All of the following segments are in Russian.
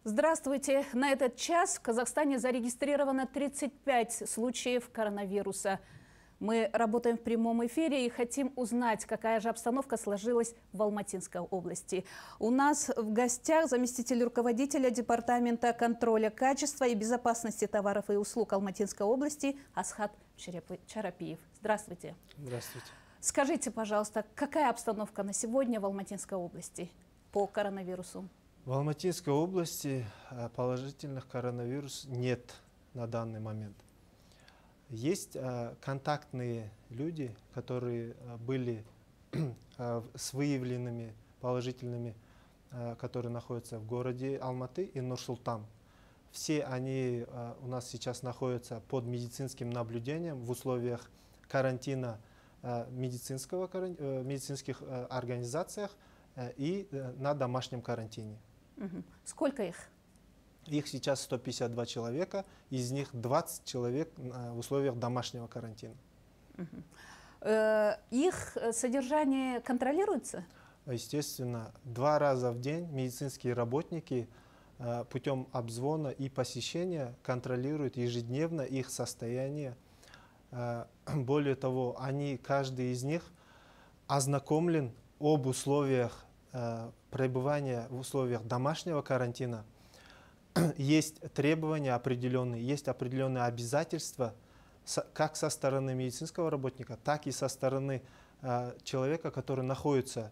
Здравствуйте. На этот час в Казахстане зарегистрировано 35 случаев коронавируса. Мы работаем в прямом эфире и хотим узнать, какая же обстановка сложилась в Алматинской области. У нас в гостях заместитель руководителя Департамента контроля качества и безопасности товаров и услуг Алматинской области Асхат Чарапиев. Здравствуйте. Здравствуйте. Скажите, пожалуйста, какая обстановка на сегодня в Алматинской области по коронавирусу? В Алматинской области положительных коронавирус нет на данный момент. Есть контактные люди, которые были с выявленными положительными, которые находятся в городе Алматы и Нур-Султан. Все они у нас сейчас находятся под медицинским наблюдением в условиях карантина медицинских организациях и на домашнем карантине. Сколько их? Их сейчас 152 человека, из них 20 человек в условиях домашнего карантина. Их содержание контролируется? Естественно, 2 раза в день медицинские работники путем обзвона и посещения контролируют ежедневно их состояние. Более того, каждый из них ознакомлен об условиях пребывания в условиях домашнего карантина. Есть требования определенные, есть определенные обязательства как со стороны медицинского работника, так и со стороны человека, который находится.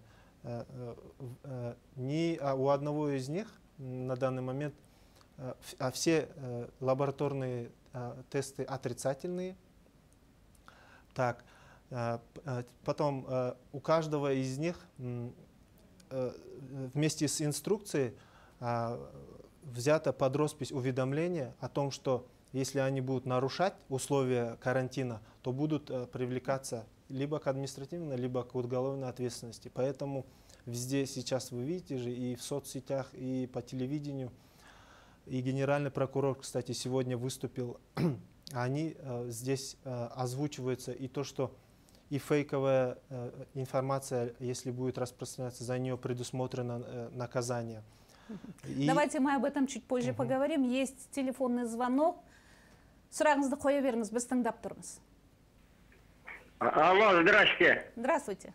У одного из них на данный момент все лабораторные тесты отрицательные. Так, потом у каждого из них вместе с инструкцией взято под роспись уведомление о том, что если они будут нарушать условия карантина, то будут привлекаться либо к административной, либо к уголовной ответственности. Поэтому везде сейчас вы видите же и в соцсетях, и по телевидению, и генеральный прокурор, кстати, сегодня выступил, они здесь озвучиваются и то, что и фейковая информация, если будет распространяться, за нее предусмотрено наказание. Давайте мы об этом чуть позже поговорим. Есть телефонный звонок. Сұрағыңызды қоя беріңіз, біз тыңдап тұрмыз. Алло, здравствуйте. Здравствуйте.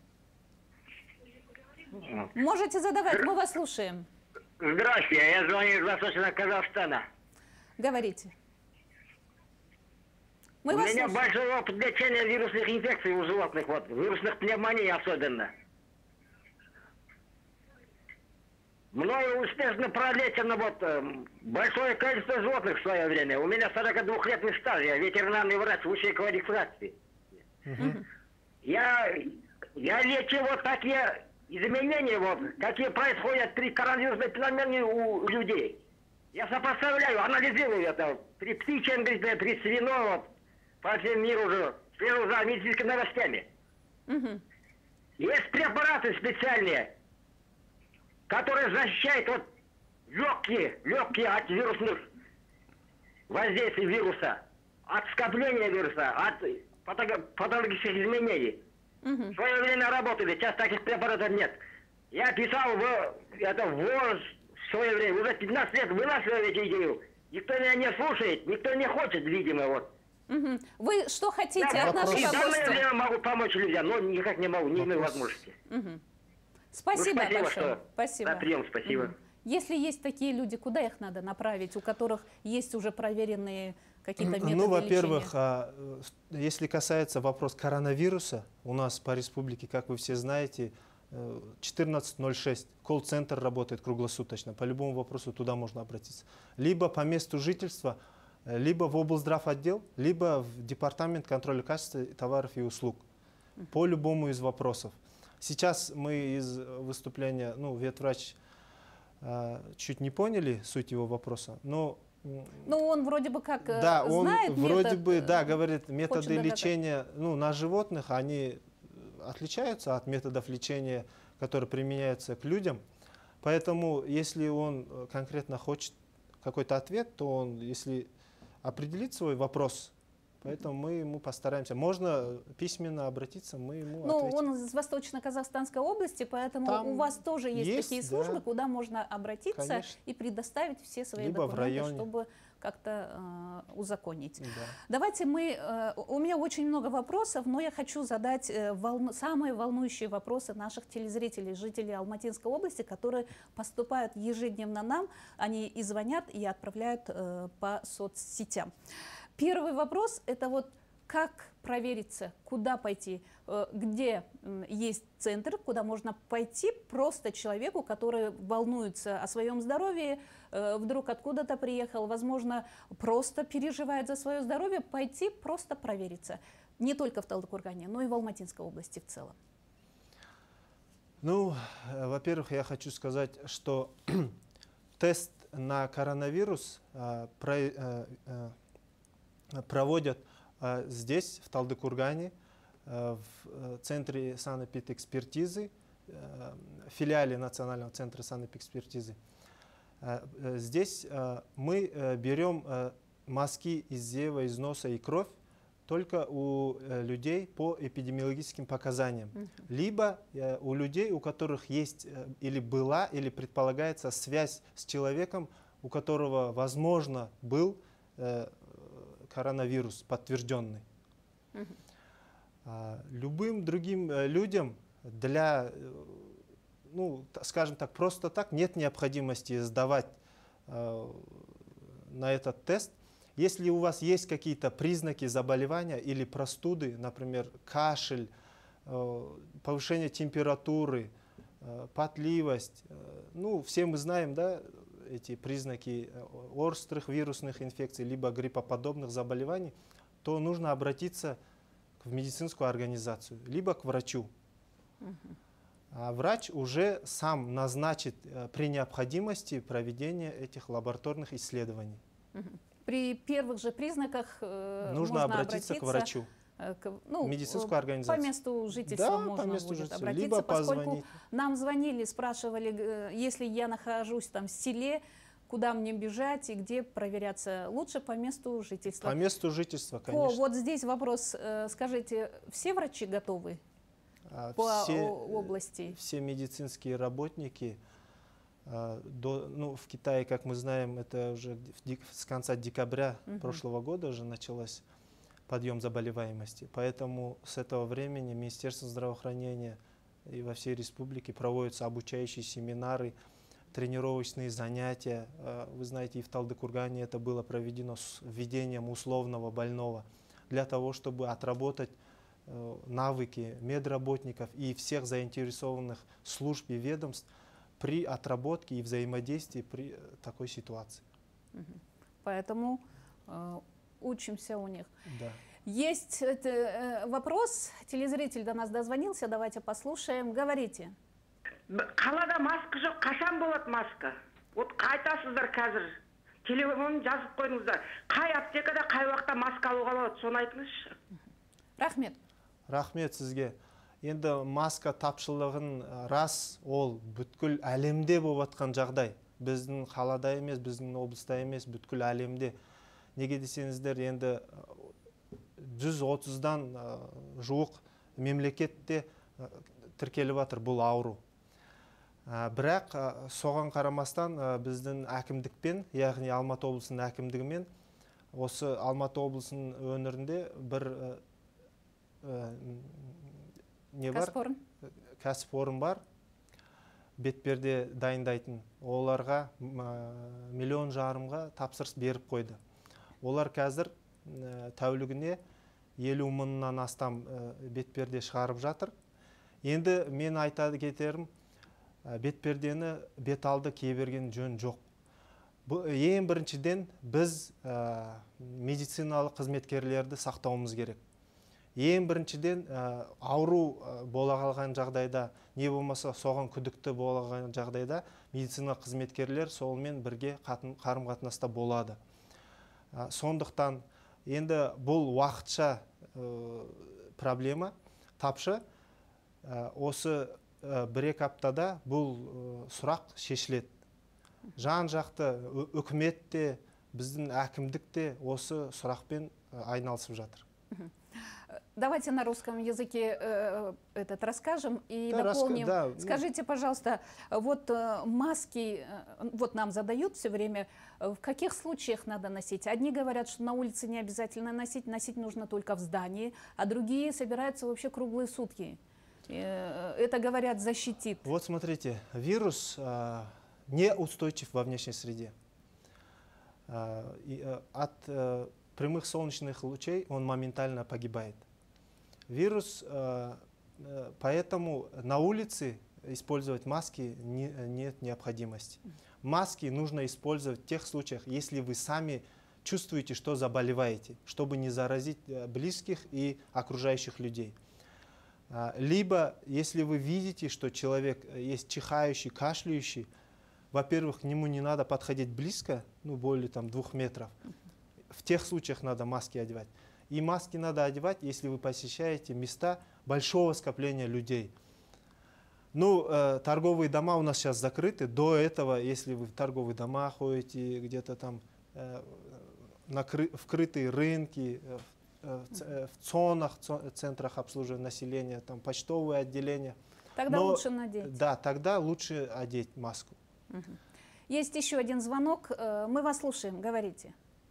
Можете задавать, мы вас слушаем. Здравствуйте, я звоню из Восточного Казахстана. Говорите. У меня большой опыт лечения вирусных инфекций у животных, вирусных пневмоний особенно. Мною успешно пролечено большое количество животных в свое время. У меня 42-летний стаж, я ветеринарный врач высшей квалификации. Я лечу такие изменения, какие происходят при коронавирусной пневмонии у людей. Я сопоставляю, анализирую это при птичьем гриппе, при свином, по всему миру уже, слежу за медицинскими новостями. Есть препараты специальные, которые защищают легкие от вирусных воздействий вируса, от скопления вируса, от патологических изменений. В свое время работали, сейчас таких препаратов нет. Я писал в свое время, уже 15 лет вынашиваю эти идеи. Никто меня не слушает, никто не хочет, видимо, Вы что хотите от нашего гостя? Я могу помочь людям, но никак не могу, не имею возможности. Спасибо большое. Спасибо. На прием, спасибо. Если есть такие люди, куда их надо направить, у которых есть уже проверенные какие-то методы лечения? Ну, во-первых, если касается вопроса коронавируса, у нас по республике, как вы все знаете, 1406, колл-центр работает круглосуточно. По любому вопросу туда можно обратиться. Либо по месту жительства, либо в облздравотдел, либо в департамент контроля качества товаров и услуг. По любому из вопросов. Сейчас мы из выступления, ветврач чуть не поняли суть его вопроса, но... он вроде бы как да, знает он вроде метод, бы, да, говорит, методы лечения на животных, они отличаются от методов лечения, которые применяются к людям. Поэтому, если он конкретно хочет какой-то ответ, то он, если определит свой вопрос Поэтому мы ему постараемся. Можно письменно обратиться, мы ему Ну, ответим. он из Восточно-Казахстанской области, поэтому Там у вас тоже есть такие да. службы, куда можно обратиться Конечно. и предоставить все свои Либо в документы, районе. чтобы как-то узаконить. Да. Давайте у меня очень много вопросов, но я хочу задать самые волнующие вопросы наших телезрителей, жителей Алматинской области, которые поступают ежедневно нам, они и звонят, и отправляют по соцсетям. Первый вопрос – это вот как провериться, куда пойти, где есть центр, куда можно пойти просто человеку, который волнуется о своем здоровье, вдруг откуда-то приехал, возможно, просто переживает за свое здоровье, пойти просто провериться. Не только в Талдыкургане, но и в Алматинской области в целом. Ну, во-первых, я хочу сказать, что тест на коронавирус проводят здесь, в Талдыкургане, в Центре санэпидэкспертизы, филиале Национального центра санэпидэкспертизы. Здесь мы берем мазки из зева, из носа и кровь только у людей по эпидемиологическим показаниям. Либо у людей, у которых есть или была, или предполагается связь с человеком, у которого, возможно, был коронавирус подтвержденный. Любым другим людям для, ну, скажем так, просто так нет необходимости сдавать на этот тест. Если у вас есть какие-то признаки заболевания или простуды, например, кашель, повышение температуры, потливость, ну, все мы знаем, да, эти признаки острых вирусных инфекций, либо гриппоподобных заболеваний, то нужно обратиться в медицинскую организацию, либо к врачу. А врач уже сам назначит при необходимости проведения этих лабораторных исследований. При первых же признаках нужно обратиться к врачу. Ну, медицинскую организацию. По месту жительства да, можно по месту будет жительства. обратиться, Либо поскольку позвонить. нам звонили, спрашивали, если я нахожусь там в селе, куда мне бежать и где проверяться. Лучше по месту жительства. По месту жительства, конечно. Вот здесь вопрос. Скажите, все врачи готовы по области? Все медицинские работники, в Китае, как мы знаем, это уже с конца декабря прошлого года уже началось подъем заболеваемости. Поэтому с этого времени Министерство здравоохранения и во всей республике проводятся обучающие семинары, тренировочные занятия. Вы знаете, и в Талдыкургане это было проведено с введением условного больного для того, чтобы отработать навыки медработников и всех заинтересованных служб и ведомств при отработке и взаимодействии при такой ситуации. Поэтому учимся у них. Да. Есть вопрос, телезритель до нас дозвонился, давайте послушаем. Говорите. Қалада маска жоқ, қашан болады маска? Вот қайтасыздар қазір. Телефонын жазып қойыңыздар. Қай аптекада, қай уақытта маска алуға болады, соны айтыңызшы. Рахмет. Рахмет сізге. Енді маска тапшылығын рас, ол бүткіл әлемде болып жатқан жағдай. Біздің қалада емес, біздің облыста емес, бүткіл әлемде. Неге десеңіздер, енді 130-дан жуық мемлекетте тіркеліп жатыр бұл ауру. Бірақ соған қарамастан біздің әкімдікпен, яғни Алматы облысының әкімдігімен, осы Алматы облысының өңірінде бір не бар? Кәсіпорын бар. Бетперде дайындайтын. Оларға 1,5 миллион тапсырыс беріп қойды. Олар қазір тәулігіне 50 мыңнан астам бетперде шығарып жатыр. Енді мен айта кетерім, бетпердені бет алды кие берген жөн жоқ. Ең біріншіден біз медициналық қызметкерлерді сақтауымыз керек. Ең біріншіден ауру бола қалған жағдайда, не болмаса соған күдікті бола қалған жағдайда медициналық қызметкерлер солмен бірге қарым-қатынаста болады. Сондықтан енді бұл уақытша проблема, тапшы. Осы 1-2 аптада бұл сұрақ шешіледі. Жан-жақты үкіметте, біздің әкімдікте осы сұрақпен айналысып жатыр. Давайте на русском языке расскажем и Да, дополним. да, Скажите, пожалуйста, вот маски, вот нам задают все время, в каких случаях надо носить? Одни говорят, что на улице не обязательно носить нужно только в здании, а другие собираются вообще круглые сутки. Это, говорят, защитит. Вот смотрите, вирус неустойчив во внешней среде. От прямых солнечных лучей он моментально погибает. Вирус, поэтому на улице использовать маски нет необходимости. Маски нужно использовать в тех случаях, если вы сами чувствуете, что заболеваете, чтобы не заразить близких и окружающих людей. Либо, если вы видите, что человек есть чихающий, кашляющий, во-первых, к нему не надо подходить близко, более 2 метров. В тех случаях надо маски одевать. И маски надо одевать, если вы посещаете места большого скопления людей. Торговые дома у нас сейчас закрыты. До этого, если вы в торговые дома ходите, где-то там вкрытые рынки, в цонах, центрах обслуживания населения, там почтовые отделения. Тогда лучше надеть. Да, тогда лучше одеть маску. Есть еще один звонок. Мы вас слушаем. Говорите.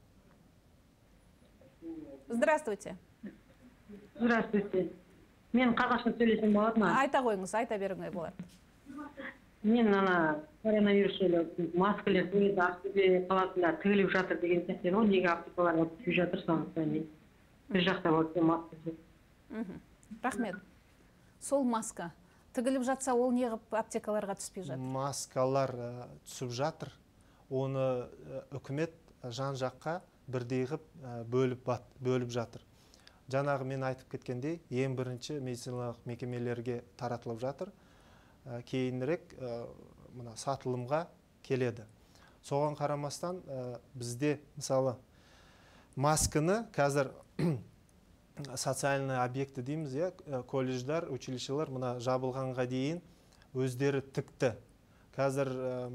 Здравствуйте. Здравствуйте. Мен қазақша сөйлесем болады ма? Айта қойыңыз, айта беріңіз болады. Мен коронавирус маскалар Ақтөбе қаласында тігіліп жатыр деген сияқты ғой, неге аптекаларға түсіп жатыр, сондықтан мен бір жақта болып маска жоқ. Рахмет. Сол маска тігіліп жатса, ол неғып аптекаларға түспей жатыр? Маскалар түсіп жатыр. Оны үкімет жан жаққа бірдей ғып бөліп жатыр. Жаңағы мен айтып кеткендей, ең бірінші медициналық мекемелерге таратылып жатыр. Кейінірек сатылымға келеді. Соған қарамастан бізде мысалы масканы қазір социальный объекті дейміз, колледждар, училищелер жабылғанға дейін өздері тікті. Қазір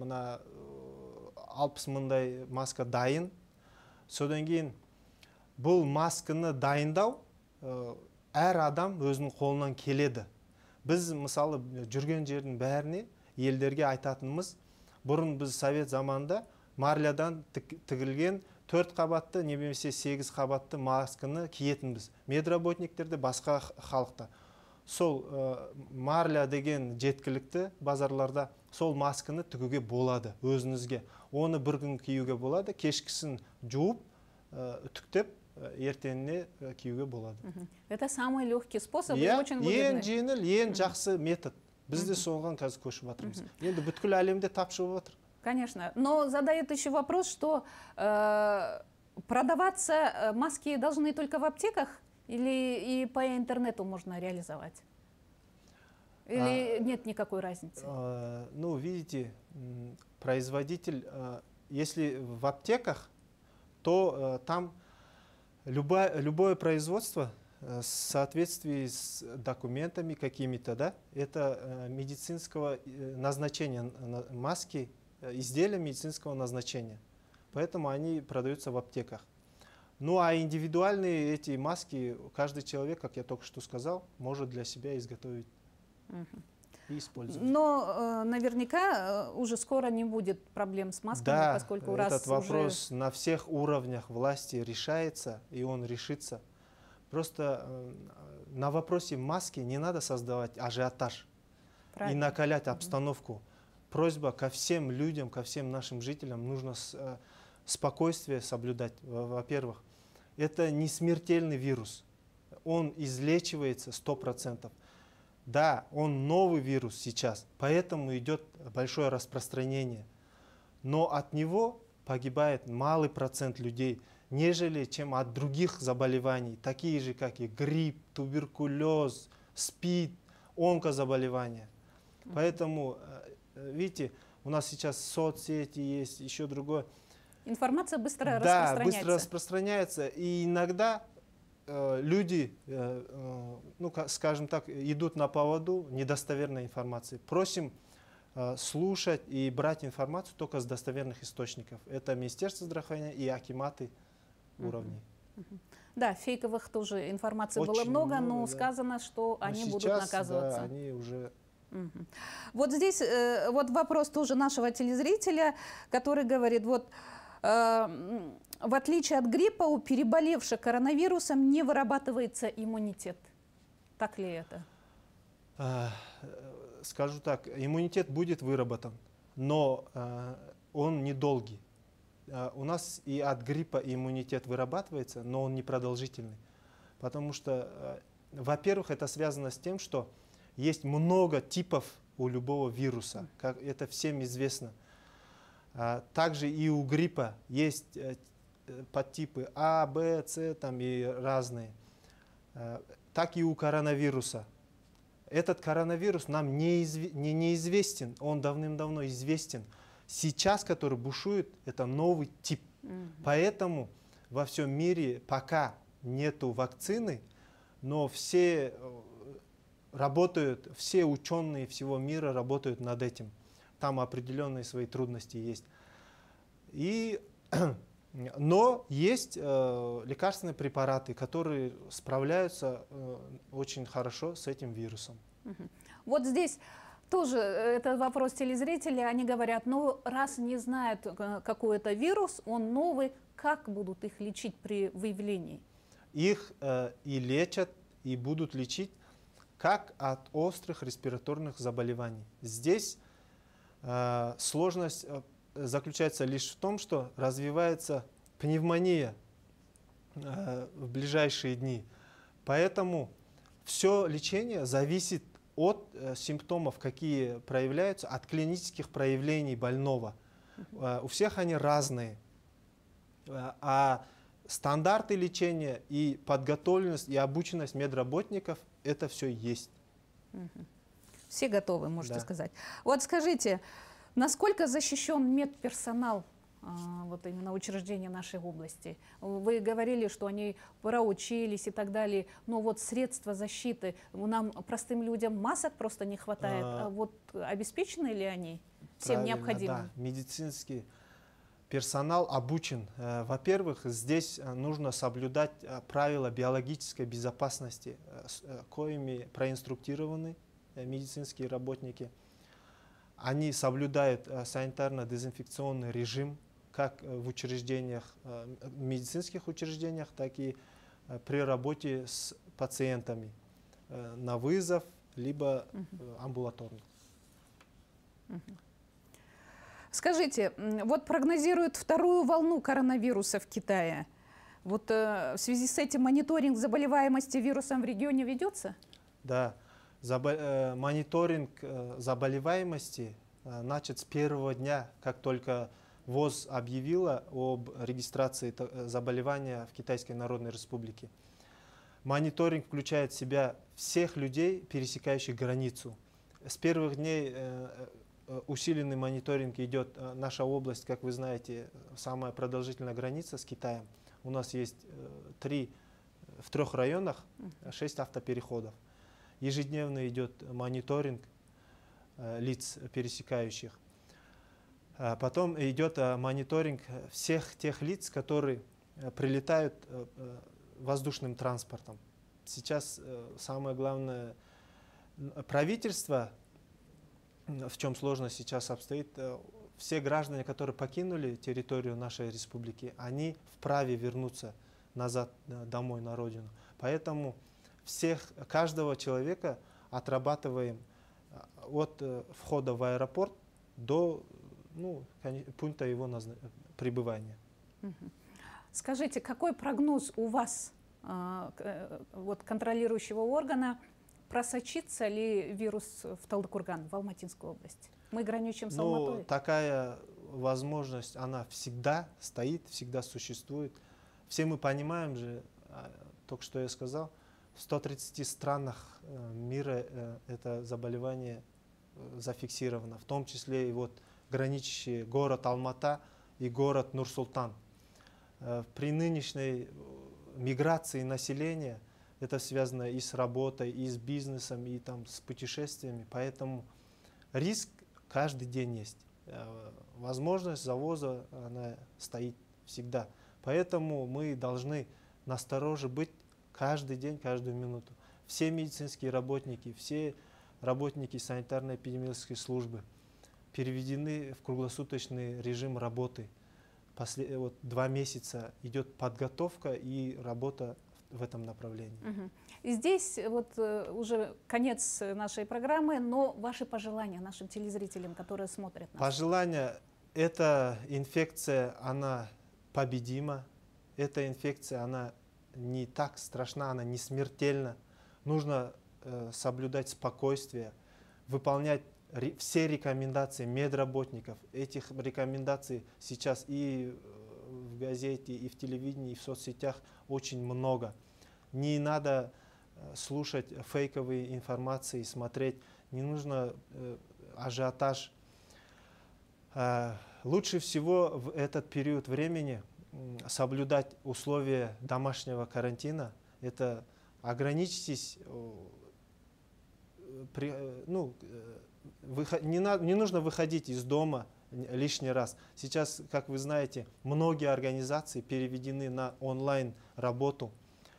60 мыңдай маска дайын. Содан кейін бұл масканы дайындау әр адам өзінің қолынан келеді. Біз мысалы жүрген жердің бәріне елдерге айтатынымыз, бұрын біз совет заманында марлядан тігілген 4 қабатты, немесе 8 қабатты масканы киетінбіз. Медработниктерде, басқа халықта. Сол марля деген жеткілікті базарларда сол масканы тігуге болады өзіңізге. Оны бір күн киюге болады, кешкісін жуып, үтіктеп, ертеңіне киюге болады. Это самый легкий способ и очень выгодный. Ең жеңіл, ең жақсы метод. Біз де соған қазір көшіп жатырмыз. Енді бүткіл әлемде тапшы болып жатыр. Конечно. Но задают еще вопрос, что продаваться маски должны только в аптеках или и по интернету можно реализовать? Или нет никакой разницы? Видите, производитель, если в аптеках, то там любое производство в соответствии с документами какими-то, да, это медицинского назначения маски, изделия медицинского назначения. Поэтому они продаются в аптеках. А индивидуальные эти маски каждый человек, как я только что сказал, может для себя изготовить и использовать. Но наверняка уже скоро не будет проблем с масками, поскольку Да, этот вопрос на всех уровнях власти решается, и он решится. Просто на вопросе маски не надо создавать ажиотаж и накалять обстановку. Просьба ко всем людям, ко всем нашим жителям, нужно спокойствие соблюдать. Во-первых, это не смертельный вирус, он излечивается 100%. Да, он новый вирус сейчас, поэтому идет большое распространение. Но от него погибает малый процент людей, нежели чем от других заболеваний, такие же, как и грипп, туберкулез, СПИД, онкозаболевания. Поэтому, видите, у нас сейчас соцсети есть, еще другое. Информация быстро распространяется. Да, быстро распространяется. И иногда люди, скажем так, идут на поводу недостоверной информации. Просим слушать и брать информацию только с достоверных источников. Это Министерство здравоохранения и акиматы уровней. Да, фейковых тоже информации было Очень много, но много, да. сказано, что Но они будут сейчас, наказываться. да, они уже... Вот здесь вот вопрос тоже нашего телезрителя, который говорит, вот в отличие от гриппа у переболевших коронавирусом не вырабатывается иммунитет. Так ли это? Скажу так, иммунитет будет выработан, но он недолгий. У нас и от гриппа иммунитет вырабатывается, но он непродолжительный. Потому что, во-первых, это связано с тем, что есть много типов у любого вируса, как это всем известно. Также и у гриппа есть подтипы А, Б, С там и разные. Так и у коронавируса. Этот коронавирус нам неизвестен, он давным-давно известен. Сейчас, который бушует, это новый тип. Поэтому во всем мире пока нету вакцины, но все работают, все ученые всего мира работают над этим. Там определенные свои трудности есть. Но есть лекарственные препараты, которые справляются очень хорошо с этим вирусом. Вот здесь тоже это вопрос телезрителей. Они говорят, ну раз не знают, какой это вирус, он новый, как будут их лечить при выявлении? Их и лечат, и будут лечить как от острых респираторных заболеваний. Здесь сложность заключается лишь в том, что развивается пневмония в ближайшие дни. Поэтому все лечение зависит от симптомов, какие проявляются, от клинических проявлений больного. У всех они разные. А стандарты лечения и подготовленность, и обученность медработников – это все есть. Все готовы, можете Да. сказать. Вот скажите, насколько защищен медперсонал вот именно учреждения нашей области? Вы говорили, что они проучились и так далее, но вот средства защиты, нам, простым людям, масок просто не хватает. Вот обеспечены ли они всем Правильно, необходимым? да. Медицинский персонал обучен. Во-первых, здесь нужно соблюдать правила биологической безопасности, коими проинструктированы медицинские работники. Они соблюдают санитарно-дезинфекционный режим, как в учреждениях, медицинских учреждениях, так и при работе с пациентами на вызов, либо амбулаторно. Скажите, вот прогнозируют вторую волну коронавируса в Китае. Вот в связи с этим мониторинг заболеваемости вирусом в регионе ведется? Да, мониторинг заболеваемости начат с первого дня, как только ВОЗ объявила об регистрации заболевания в Китайской Народной Республике. Мониторинг включает в себя всех людей, пересекающих границу. С первых дней усиленный мониторинг идет. Наша область, как вы знаете, самая продолжительная граница с Китаем. У нас есть в 3 районах 6 автопереходов. Ежедневно идет мониторинг лиц, пересекающих. Потом идет мониторинг всех тех лиц, которые прилетают воздушным транспортом. Сейчас самое главное, правительство, в чем сложность сейчас обстоит, все граждане, которые покинули территорию нашей республики, они вправе вернуться назад домой, на родину. Поэтому каждого человека отрабатываем от входа в аэропорт до пункта его пребывания. Скажите, какой прогноз у вас, вот, контролирующего органа, просочится ли вирус в Талдыкурган, в Алматинскую область? Мы граничим с Алматой. Такая возможность, она всегда стоит, всегда существует. Все мы понимаем же, только что я сказал, в 130 странах мира это заболевание зафиксировано, в том числе и вот граничащие город Алмата и город Нур-Султан. При нынешней миграции населения это связано и с работой, и с бизнесом, и там, с путешествиями. Поэтому риск каждый день есть. Возможность завоза она стоит всегда. Поэтому мы должны настороже быть каждый день, каждую минуту. Все медицинские работники, все работники санитарно-эпидемиологической службы переведены в круглосуточный режим работы. Вот 2 месяца идет подготовка и работа в этом направлении. И здесь вот уже конец нашей программы, но ваши пожелания нашим телезрителям, которые смотрят нас. Пожелания: эта инфекция, она победима, эта инфекция, она не так страшна, она не смертельна. Нужно соблюдать спокойствие, выполнять все рекомендации медработников. Этих рекомендаций сейчас и в газете, и в телевидении, и в соцсетях очень много. Не надо слушать фейковые информации, смотреть. Не нужно ажиотаж. Лучше всего в этот период времени соблюдать условия домашнего карантина. Это ограничьтесь, не нужно выходить из дома лишний раз. Сейчас, как вы знаете, многие организации переведены на онлайн работу.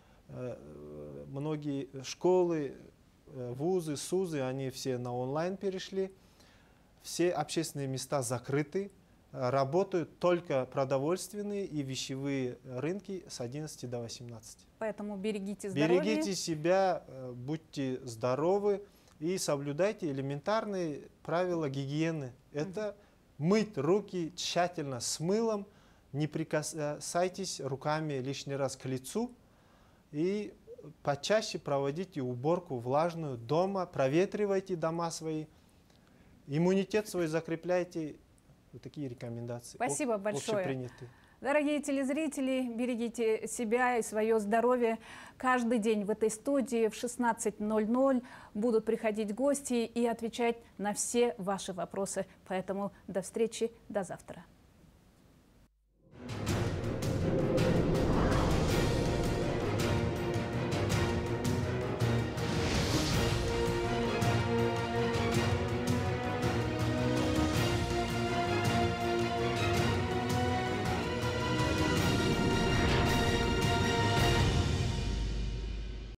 Многие школы, вузы, СУЗы, они все на онлайн перешли. Все общественные места закрыты. Работают только продовольственные и вещевые рынки с 11 до 18. Поэтому берегите здоровье. Берегите себя, будьте здоровы и соблюдайте элементарные правила гигиены. Это мыть руки тщательно с мылом, не прикасайтесь руками лишний раз к лицу и почаще проводите уборку влажную дома, проветривайте дома свои, иммунитет свой закрепляйте. Вот такие рекомендации. Спасибо большое. Общепринятые. Дорогие телезрители, берегите себя и свое здоровье. Каждый день в этой студии в 16:00 будут приходить гости и отвечать на все ваши вопросы. Поэтому до встречи, до завтра.